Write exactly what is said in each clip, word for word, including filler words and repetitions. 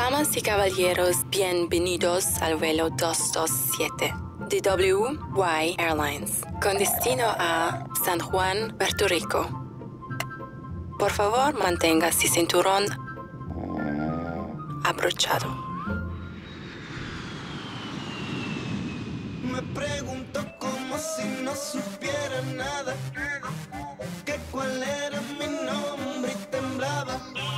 Damas y caballeros, bienvenidos al vuelo doscientos veintisiete de W Y Airlines, con destino a San Juan, Puerto Rico. Por favor, mantenga su cinturón abrochado. Me pregunto como si no supiera nada, que cuál era mi nombre y temblaba.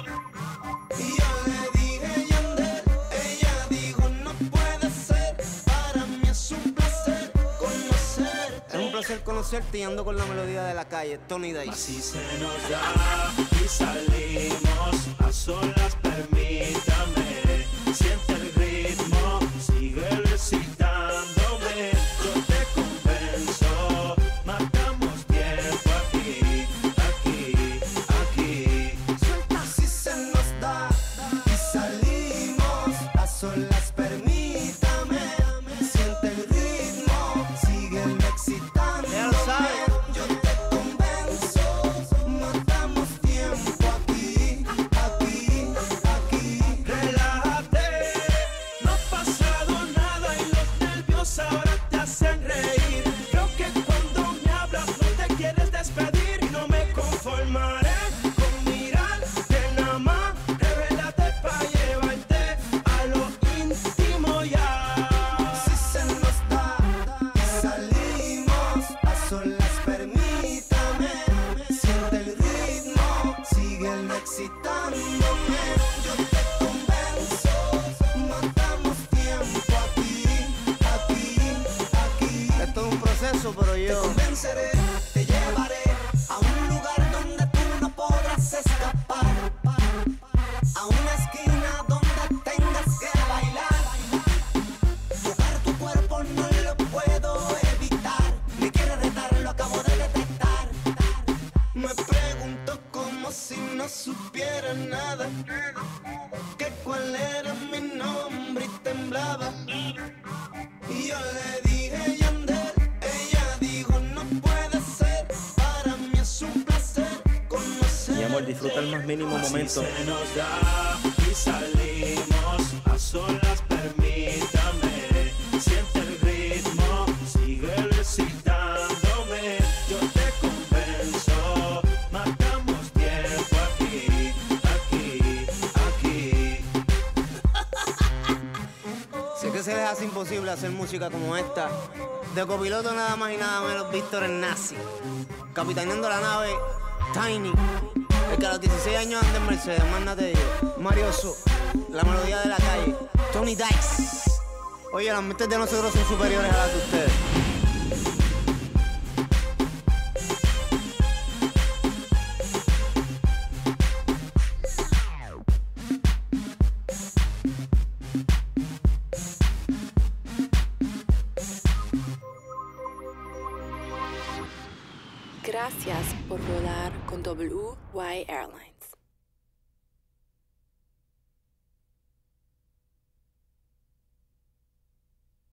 Y yo le dije Yandel, ella dijo no puede ser, para mí es un placer conocerte. Es un placer conocerte y ando con la melodía de la calle, Tony Dice. Así se nos da y salimos a solas, permítame, siente el ritmo, sigue recitándome, yo te convenzo, matamos tiempo aquí, aquí, aquí. Suelta. Así se nos da y salimos a solas, permítame, siente el ritmo, sigue excitándome. Ya lo sabes. Yo te convenzo, matamos tiempo aquí, aquí, aquí. Relájate, no ha pasado nada y los nervios ahora te hacen reír. Creo que cuando me hablas no te quieres despedir y no me conformaré con mirarte nada más. Revélate pa' llevarte a lo íntimo ya. Si se nos da y salimos a solas, permítame, siente el ritmo, sigue excitándome. Yo te convenzo, matamos tiempo aquí, aquí, aquí. Esto es un proceso, pero yo te convenceré, te llevaré a un lugar donde tú no podrás escapar, a una esquina donde tengas que bailar. Tocar tu cuerpo no lo puedo evitar. Me quiere retar, lo acabo de detectar. Me pregunto como si no supiera nada, que cuál era mi nombre y temblaba. Y yo le dije Yandel, ella dijo no puede ser, para mí es un placer conocer. Mi amor, disfruta el más mínimo Así momento. se nos da y salimos a solas, permítame, siente el ritmo, sigue recitándome, yo te convenzo, matamos tiempo aquí, aquí, aquí. Sé que se les hace imposible hacer música como esta. De copiloto nada más y nada menos Víctor el Nazi. Capitaneando la nave, Tiny. El que a los dieciséis años anda en Mercedes, más nada te digo. Marioso, la melodía de la calle, Tony Dice. Oye, las mentes de nosotros son superiores a las de ustedes. Gracias por volar con W Y Airlines.